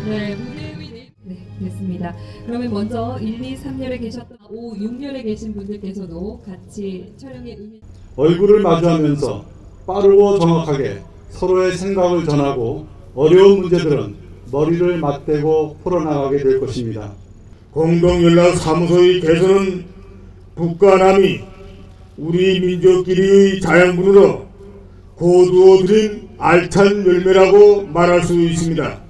네, 네, 됐습니다. 그러면 먼저 1, 2, 3열에 계셨던 5, 6열에 계신 분들께서도 같이 촬영에 응해. 얼굴을 마주하면서 빠르고 정확하게 서로의 생각을 전하고 어려운 문제들은 머리를 맞대고 풀어나가게 될 것입니다. 공동연락사무소의 개선은 북과 남이 우리 민족끼리의 자양분으로 거두어들인 알찬 열매라고 말할 수 있습니다.